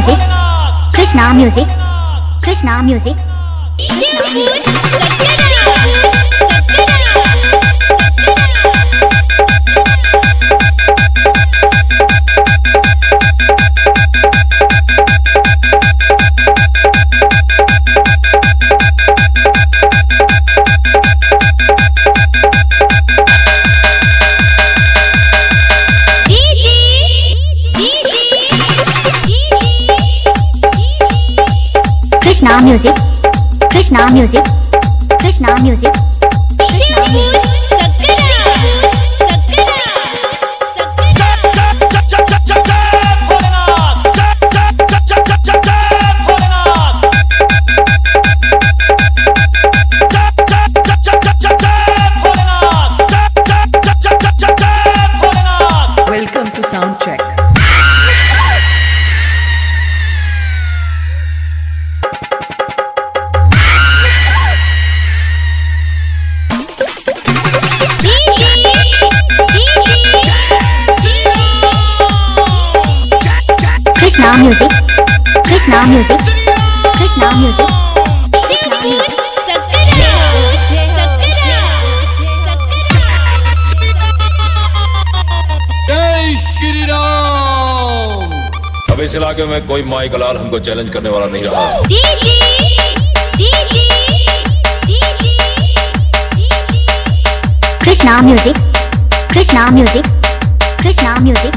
music, Krishna music, Krishna music. Krishna music, Krishna music, Krishna music. Welcome to sound check. Krishna music, Krishna music, Krishna music. जय श्री राम। अब इस इलाके में कोई माई कलाल हमको चैलेंज करने वाला नहीं रहा। Krishna music, Krishna music, Krishna music.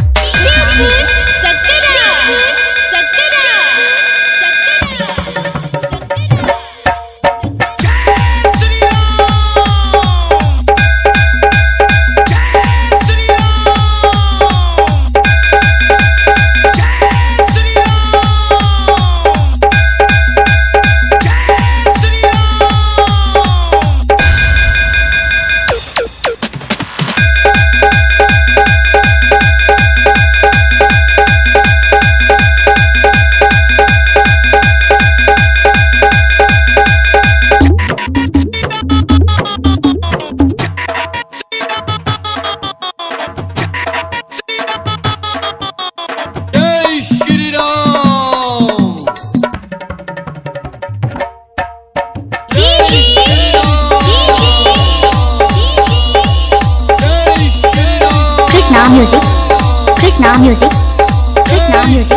Krishna music, Krishna music, Krishna music.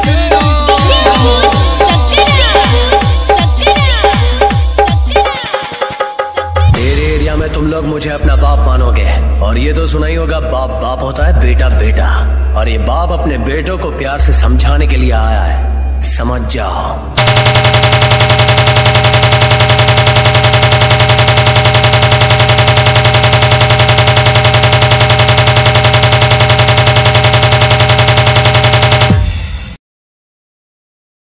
मेरे एरिया में तुम लोग मुझे अपना बाप मानोगे, और ये तो सुना ही होगा, बाप बाप होता है, बेटा बेटा। और ये बाप अपने बेटों को प्यार से समझाने के लिए आया है, समझ जाओ।